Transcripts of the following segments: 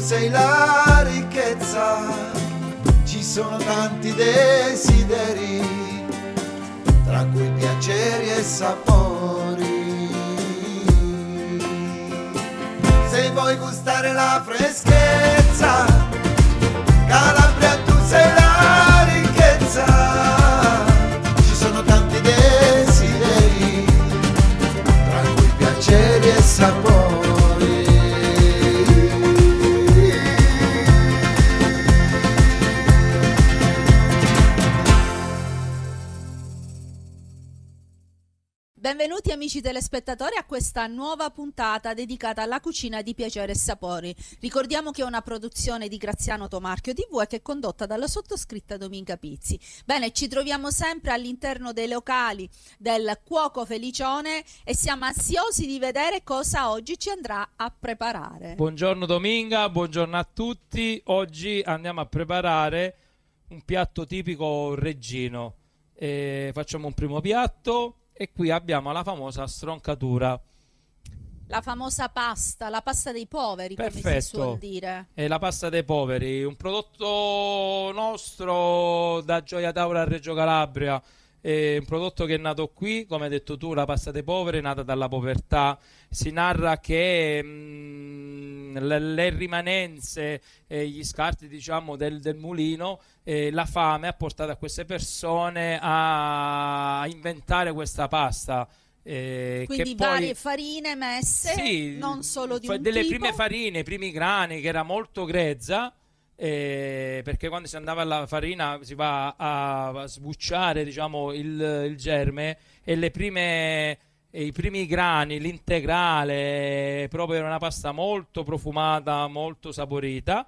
sei la ricchezza, ci sono tanti desideri, tra cui piaceri e sapori. Se vuoi gustare la freschezza, Calabria tu sei la ricchezza, ci sono tanti desideri, tra cui piaceri e sapori. Benvenuti amici telespettatori a questa nuova puntata dedicata alla cucina di piacere e sapori. Ricordiamo che è una produzione di Graziano Tomarchio TV e che è condotta dalla sottoscritta Dominga Pizzi. Bene, ci troviamo sempre all'interno dei locali del Cuoco Felicione e siamo ansiosi di vedere cosa oggi ci andrà a preparare. Buongiorno Dominga, buongiorno a tutti. Oggi andiamo a preparare un piatto tipico reggino. Facciamo un primo piatto. E qui abbiamo la famosa stroncatura. La famosa pasta, la pasta dei poveri, perfetto, come si suol dire. È la pasta dei poveri, un prodotto nostro da Gioia Tauro a Reggio Calabria. È un prodotto che è nato qui, come hai detto tu, la pasta dei poveri è nata dalla povertà. Si narra che le rimanenze, gli scarti diciamo del mulino, la fame ha portato a queste persone a inventare questa pasta. Quindi che varie poi, farine messe, sì, non solo di un delle tipo. prime farine, i primi grani, che era molto grezza. Perché quando si andava alla farina si va a sbucciare diciamo il germe, e i primi grani, l'integrale, proprio era una pasta molto profumata, molto saporita,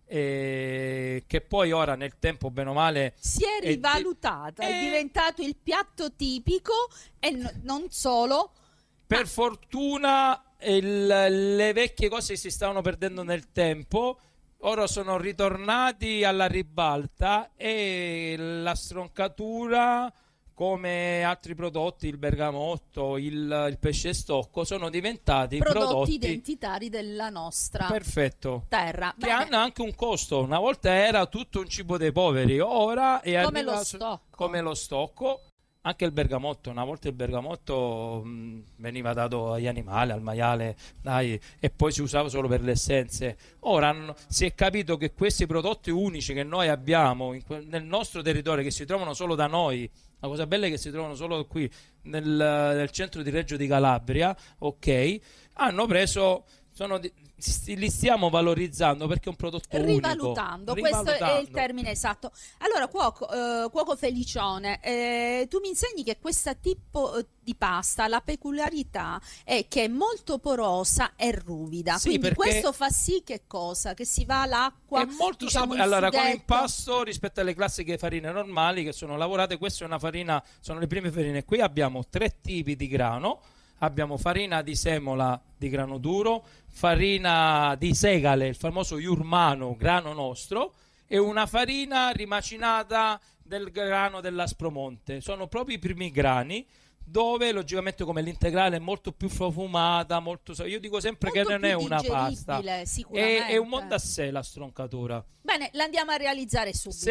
che poi ora nel tempo bene o male si è rivalutata, è diventato il piatto tipico e non solo. Per fortuna le vecchie cose si stavano perdendo nel tempo. Ora sono ritornati alla ribalta e la stroncatura, come altri prodotti, il bergamotto, il pesce stocco, sono diventati prodotti identitari della nostra terra. Che Bene. hanno anche un costo. Una volta era tutto un cibo dei poveri, ora è come lo stocco. Come lo stocco. Anche il bergamotto, una volta il bergamotto veniva dato agli animali, al maiale, e poi si usava solo per le essenze. Ora si è capito che questi prodotti unici che noi abbiamo nel nostro territorio, che si trovano solo da noi, la cosa bella è che si trovano solo qui nel centro di Reggio di Calabria, ok, hanno preso... li stiamo valorizzando perché è un prodotto rivalutando, unico. Questo è il termine esatto. Allora, cuoco Felicione, tu mi insegni che questo tipo di pasta, la peculiarità è che è molto porosa e ruvida, sì, quindi questo fa sì che si va all'acqua, è molto diciamo, allora sughetto. Come impasto rispetto alle classiche farine normali che sono lavorate, questa è una farina, sono le prime farine. Qui abbiamo 3 tipi di grano. Abbiamo farina di semola di grano duro, farina di segale, il famoso Jurmano, grano nostro, e una farina rimacinata del grano dell'Aspromonte. Sono proprio i primi grani, dove logicamente come l'integrale è molto più profumata, io dico sempre molto che non è una pasta, è un mondo a sé la stroncatura. Bene, l'andiamo a realizzare subito.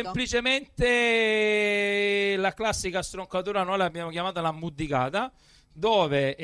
Semplicemente la classica stroncatura noi l'abbiamo chiamata la muddicata, dove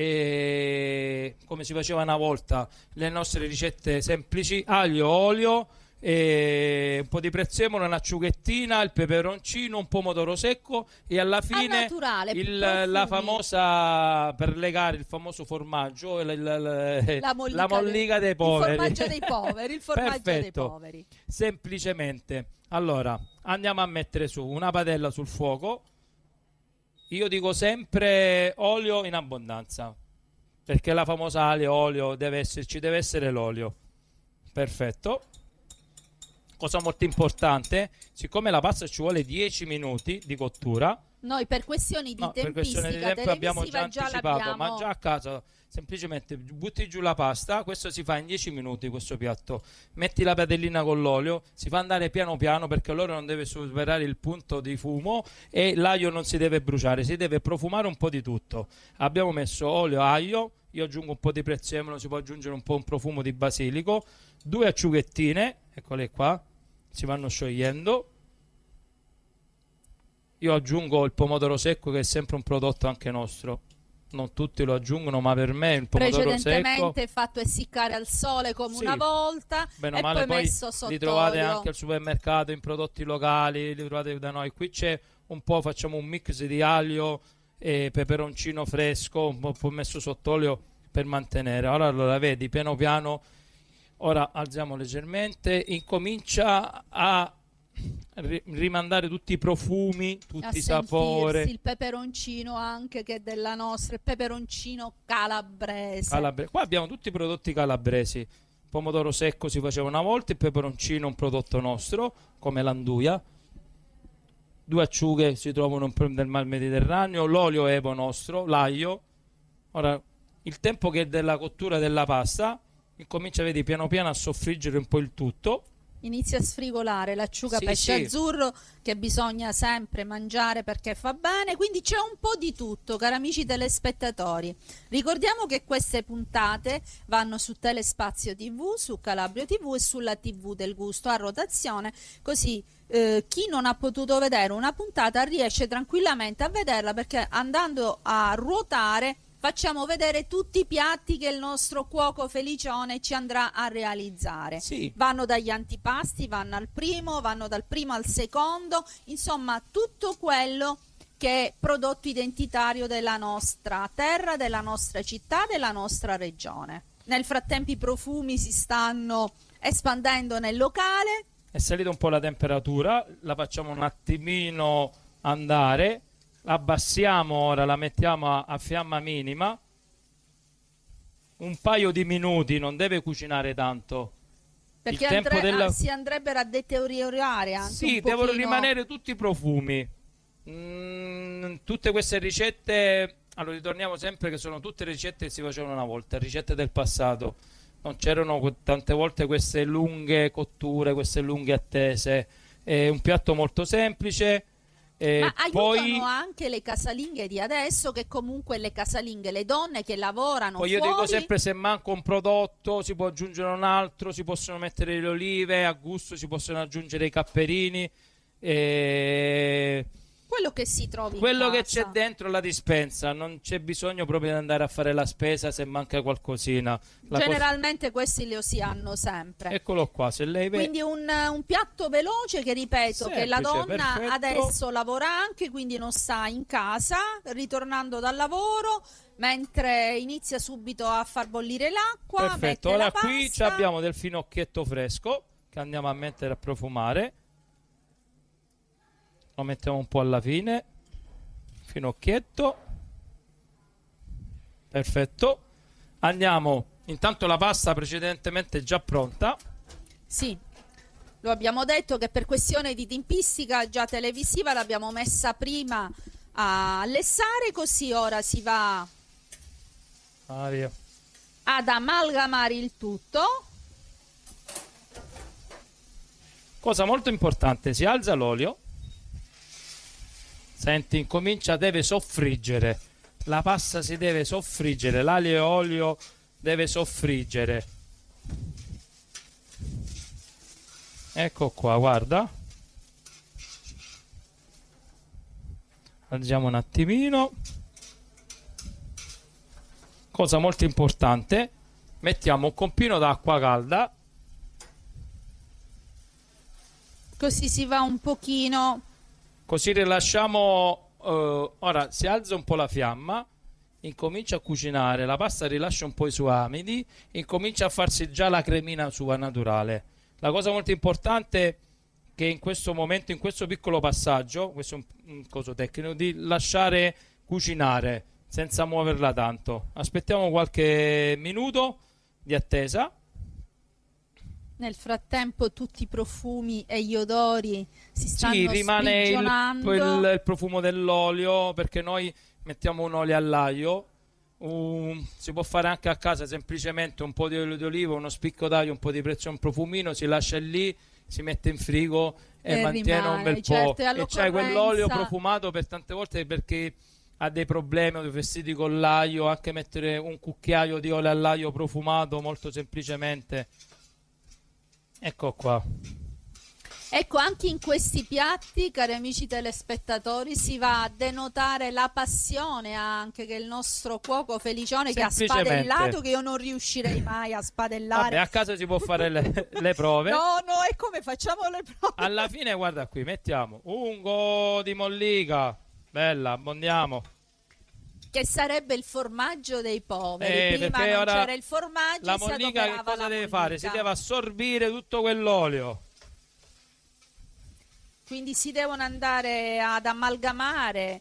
come si faceva una volta, le nostre ricette semplici: aglio, olio, un po' di prezzemolo, un'acciughettina, il peperoncino, un pomodoro secco e alla fine naturale, la famosa, per legare il famoso formaggio, la mollica dei poveri, il formaggio dei poveri, il formaggio dei poveri. Semplicemente, allora andiamo a mettere su una padella sul fuoco. Io dico sempre olio in abbondanza, perché la famosa olio deve essere l'olio. Perfetto. Cosa molto importante, siccome la pasta ci vuole 10 minuti di cottura, Noi per questioni di No, per questione di tempistica tempo abbiamo già televisiva già anticipato, ma l'abbiamo. già a casa semplicemente butti giù la pasta, questo si fa in 10 minuti questo piatto, metti la padellina con l'olio, si fa andare piano piano perché l'olio non deve superare il punto di fumo e l'aglio non si deve bruciare, si deve profumare un po' di tutto. Abbiamo messo olio, aglio, io aggiungo un po' di prezzemolo, si può aggiungere un po' un profumo di basilico, 2 acciughettine, eccole qua, si vanno sciogliendo. Io aggiungo il pomodoro secco che è sempre un prodotto anche nostro. Non tutti lo aggiungono, ma per me il pomodoro secco, Precedentemente fatto essiccare al sole come sì, una volta bene o e male, poi poi messo sotto li trovate olio. anche al supermercato, in prodotti locali, li trovate da noi. Qui c'è un po', facciamo un mix di aglio e peperoncino fresco, un po' messo sott'olio per mantenere. Ora allora vedi, piano piano, ora alziamo leggermente, incomincia a rimandare tutti i profumi, A tutti i sentirsi sapori. il peperoncino anche che è della nostra, il peperoncino calabrese. Qua abbiamo tutti i prodotti calabresi. Pomodoro secco si faceva una volta, il peperoncino un prodotto nostro, come l'anduia. 2 acciughe si trovano del Mar Mediterraneo, l'olio evo nostro, l'aglio. Ora, il tempo che è della cottura della pasta, incomincia, vedi, piano piano a soffriggere un po' il tutto. Inizia a sfrigolare l'acciuga Sì, pesce sì. azzurro che bisogna sempre mangiare perché fa bene, quindi c'è un po' di tutto, cari amici telespettatori. Ricordiamo che queste puntate vanno su Telespazio TV, su Calabrio TV e sulla TV del Gusto a rotazione, così chi non ha potuto vedere una puntata riesce tranquillamente a vederla, perché andando a ruotare facciamo vedere tutti i piatti che il nostro cuoco Felicione ci andrà a realizzare. Sì. Vanno dagli antipasti, vanno dal primo al secondo, insomma tutto quello che è prodotto identitario della nostra terra, della nostra città, della nostra regione. Nel frattempo i profumi si stanno espandendo nel locale. È salita un po' la temperatura, la facciamo un attimino andare, abbassiamo ora, la mettiamo a fiamma minima, un paio di minuti, non deve cucinare tanto. Perché Il tempo della... si andrebbero a deteriorare anche Sì, un devono pochino. rimanere tutti i profumi. Tutte queste ricette, allora ritorniamo sempre che sono tutte ricette che si facevano una volta, ricette del passato. Non c'erano tante volte queste lunghe cotture, queste lunghe attese. È un piatto molto semplice. Ma Poi, aiutano anche le casalinghe di adesso, che comunque le casalinghe, le donne che lavorano poi io fuori. dico sempre, se manca un prodotto si può aggiungere un altro, si possono mettere le olive, a gusto si possono aggiungere i capperini. Quello che si trovi in Quello che casa. c'è dentro la dispensa, non c'è bisogno proprio di andare a fare la spesa se manca qualcosina. Generalmente questi lo si hanno sempre. Eccolo qua, se lei vede. Quindi un piatto veloce che, ripeto, che la Semplice, donna perfetto. adesso lavora anche, quindi non sta in casa, ritornando dal lavoro, mentre inizia subito a far bollire l'acqua, Perfetto, mette ora la qui pasta. abbiamo del finocchietto fresco che andiamo a mettere a profumare. Lo mettiamo un po' alla fine. Finocchietto. Perfetto. Andiamo. Intanto la pasta precedentemente è già pronta. Sì, lo abbiamo detto che per questione di tempistica già televisiva l'abbiamo messa prima a lessare, così ora si va Aria. ad amalgamare il tutto. Cosa molto importante, si alza l'olio. Senti, incomincia, deve soffriggere. La pasta si deve soffriggere, l'aglio e olio deve soffriggere. Ecco qua, guarda. Alziamo un attimino. Cosa molto importante, mettiamo un compino d'acqua calda. Così si va un pochino. Così rilasciamo, ora si alza un po' la fiamma, incomincia a cucinare, la pasta rilascia un po' i suoi amidi, incomincia a farsi già la cremina sua naturale. La cosa molto importante è che in questo momento, in questo piccolo passaggio, questo è un coso tecnico, di lasciare cucinare senza muoverla tanto. Aspettiamo qualche minuto di attesa. Nel frattempo tutti i profumi e gli odori si stanno Sì, rimane sprigionando. il profumo dell'olio, perché noi mettiamo un olio all'aglio. Si può fare anche a casa semplicemente un po' di olio di oliva, uno spicco d'aglio, un po' di prezzemolo, un profumino, si lascia lì, si mette in frigo e mantiene un bel po'. certo, E c'è quell'olio profumato per tante volte perché ha dei problemi o dei vestiti con l'aglio, anche mettere un cucchiaio di olio all'aglio profumato molto semplicemente. Ecco qua. Ecco, anche in questi piatti, cari amici telespettatori, si va a denotare la passione anche che il nostro cuoco Felicione, che ha spadellato, che io non riuscirei mai a spadellare. Vabbè, a casa si può fare le prove. No, e come facciamo le prove? Alla fine, guarda qui, mettiamo ungo di mollica, bella, abbondiamo. Che sarebbe il formaggio dei poveri. Prima perché non ora c'era il formaggio, la si mollica che adoperava cosa la deve fare? Si mollica. deve assorbire tutto quell'olio. Quindi si devono andare ad amalgamare,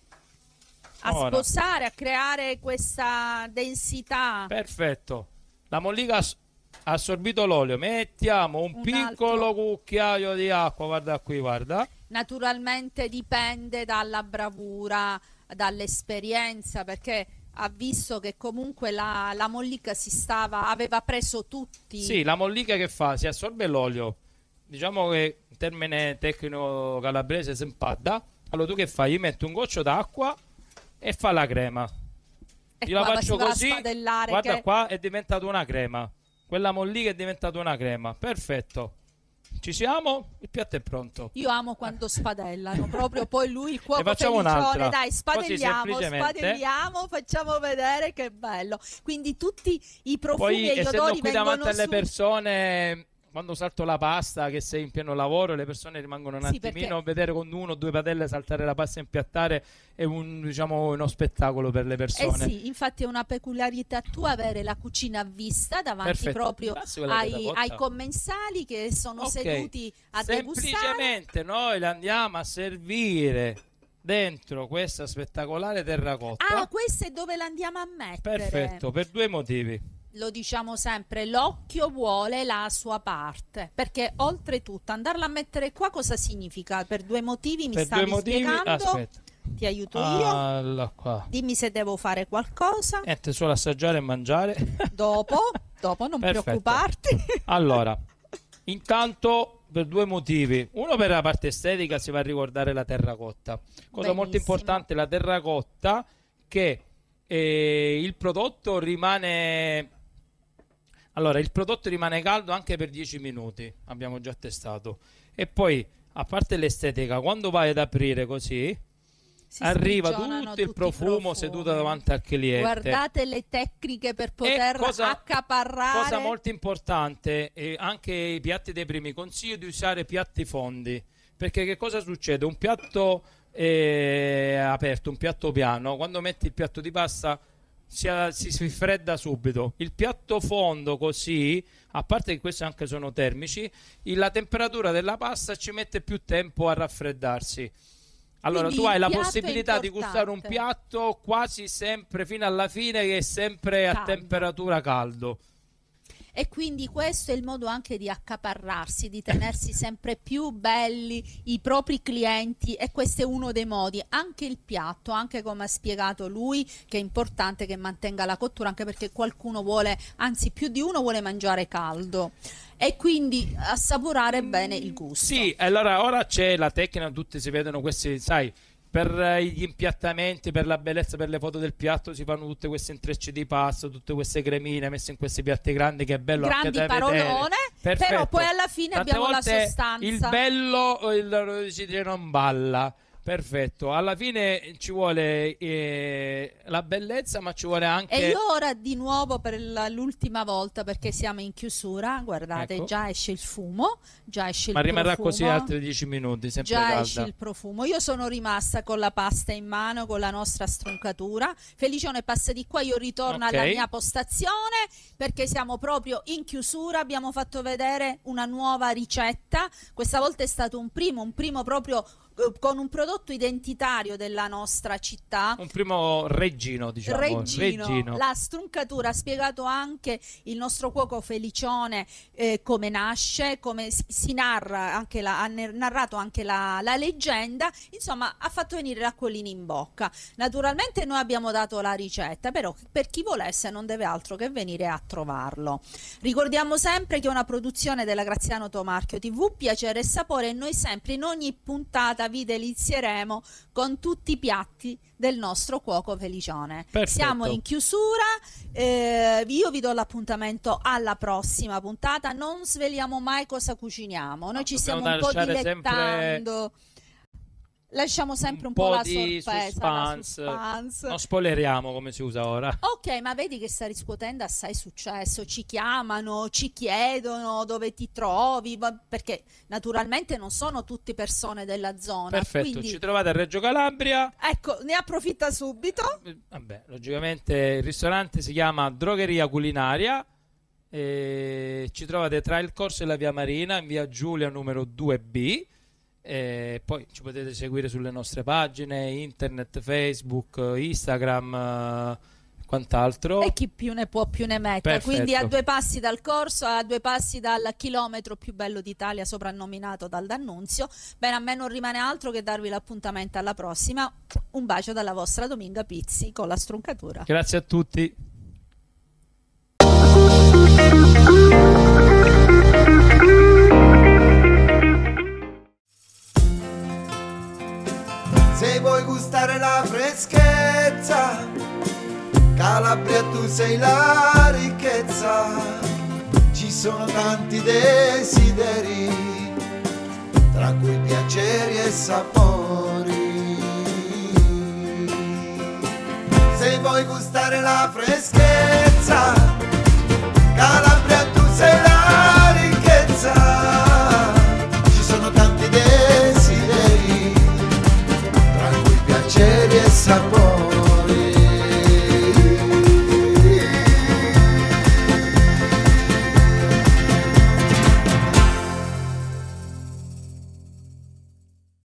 a Ora. sposare, a creare questa densità. Perfetto. La mollica ha assorbito l'olio. Mettiamo un piccolo cucchiaio di acqua. Guarda qui, guarda. Naturalmente dipende dalla bravura, dall'esperienza, perché ha visto che comunque la mollica aveva preso tutti. Sì, la mollica che fa? Si assorbe l'olio. Diciamo che in termine tecnico calabrese si impadda. Allora tu che fai? Gli metti un goccio d'acqua e fa la crema. E Io la qua faccio si va a così. spadellare, Guarda che qua, è diventata una crema. Quella mollica è diventata una crema. Perfetto. Ci siamo? Il piatto è pronto. io amo quando spadellano, proprio poi lui il cuoco Ne facciamo Felicione, un'altra. dai, Così spadelliamo, semplicemente. facciamo vedere che bello. Quindi tutti i profumi Poi, e gli essendo odori qui vengono davanti alle su. persone, quando salto la pasta, che sei in pieno lavoro, le persone rimangono un Sì, attimino perché a vedere con uno o due padelle saltare la pasta e impiattare è uno spettacolo per le persone. sì, infatti è una peculiarità tua avere la cucina a vista davanti Perfetto. proprio Grazie, quella terracotta. ai commensali che sono Ok. seduti a degustare. Semplicemente noi la andiamo a servire dentro questa spettacolare terracotta. Ah, questo è dove l'andiamo a mettere. Perfetto, per due motivi. Lo diciamo sempre, l'occhio vuole la sua parte, perché oltretutto andarla a mettere qua cosa significa? Per due motivi mi Per stavi due motivi, spiegando. aspetta. Ti aiuto io. Allora qua. Dimmi se devo fare qualcosa. Niente, solo assaggiare e mangiare. Dopo non Perfetto. preoccuparti. Allora, intanto per due motivi. Uno, per la parte estetica si va a ricordare la terracotta. Cosa molto Benissimo. importante, la terracotta, che il prodotto rimane... Allora, il prodotto rimane caldo anche per 10 minuti, abbiamo già testato. E poi, a parte l'estetica, quando vai ad aprire così, Si arriva sprigionano tutto il tutti i profumo profumi. seduto davanti al cliente. Guardate le tecniche per poter accaparrare. Cosa molto importante, anche i piatti dei primi, consiglio di usare piatti fondi, perché che cosa succede? Un piatto aperto, un piatto piano, quando metti il piatto di pasta si fredda subito. Il piatto fondo così, a parte che questi anche sono termici, la temperatura della pasta ci mette più tempo a raffreddarsi. Allora Quindi tu hai il la piatto è possibilità di gustare un importante. piatto quasi sempre fino alla fine che è sempre a Caldo. temperatura caldo. E quindi questo è il modo anche di accaparrarsi, di tenersi sempre più belli i propri clienti, e questo è uno dei modi. Anche il piatto, anche come ha spiegato lui, che è importante che mantenga la cottura, anche perché qualcuno vuole, anzi più di uno vuole mangiare caldo, e quindi assaporare bene il gusto. Sì, allora ora c'è la tecnica, tutti si vedono questi, sai, per gli impiattamenti, per la bellezza, per le foto del piatto si fanno tutte queste intrecci di pasta, tutte queste cremine messe in questi piatti grandi, che è bello Grandi anche da parolone, vedere. però Perfetto. poi alla fine Tante abbiamo la volte sostanza. il bello si dice non balla. Perfetto, alla fine ci vuole la bellezza, ma ci vuole anche... E io ora di nuovo per l'ultima volta, perché siamo in chiusura, guardate, Ecco. già esce il fumo, già esce Ma il rimarrà profumo, così altri 10 minuti, sempre già calda. esce il profumo. Io sono rimasta con la pasta in mano, con la nostra struncatura. Felicione passa di qua, io ritorno Ok. alla mia postazione, perché siamo proprio in chiusura. Abbiamo fatto vedere una nuova ricetta, questa volta è stato un primo proprio con un prodotto prodotto identitario della nostra città. Un primo reggino, diciamo. Reggino. La struncatura, ha spiegato anche il nostro cuoco Felicione come nasce, come si narra, anche ha narrato anche la leggenda, insomma ha fatto venire l'acquolina in bocca. Naturalmente noi abbiamo dato la ricetta, però per chi volesse non deve altro che venire a trovarlo. Ricordiamo sempre che è una produzione della Graziano Tomarchio TV, Piacere e Sapore, e noi sempre in ogni puntata vi delizieremo con tutti i piatti del nostro cuoco Felicione. Perfetto. Siamo in chiusura, io vi do l'appuntamento alla prossima puntata, non sveliamo mai cosa cuciniamo, noi ci stiamo un po' dilettando. Lasciamo sempre un po' la di sorpresa, suspense. Non spoileriamo, come si usa ora. Ok, ma vedi che sta riscuotendo assai successo, ci chiamano, ci chiedono dove ti trovi, perché naturalmente non sono tutte persone della zona. Perfetto, quindi... ci trovate a Reggio Calabria. Ecco, ne approfitta subito. Vabbè, logicamente il ristorante si chiama Drogheria Culinaria. Ci trovate tra il Corso e la Via Marina, in via Giulia numero 2B. Poi ci potete seguire sulle nostre pagine internet, Facebook, Instagram, quant'altro. E chi più ne può più ne metta. Perfetto. Quindi a 2 passi dal Corso, a 2 passi dal chilometro più bello d'Italia, soprannominato dal D'Annunzio. Bene, a me non rimane altro che darvi l'appuntamento alla prossima. Un bacio dalla vostra Dominga Pizzi con la struncatura. Grazie a tutti. Se vuoi gustare la freschezza, Calabria tu sei la ricchezza. Ci sono tanti desideri, tra cui piaceri e sapori. Se vuoi gustare la freschezza,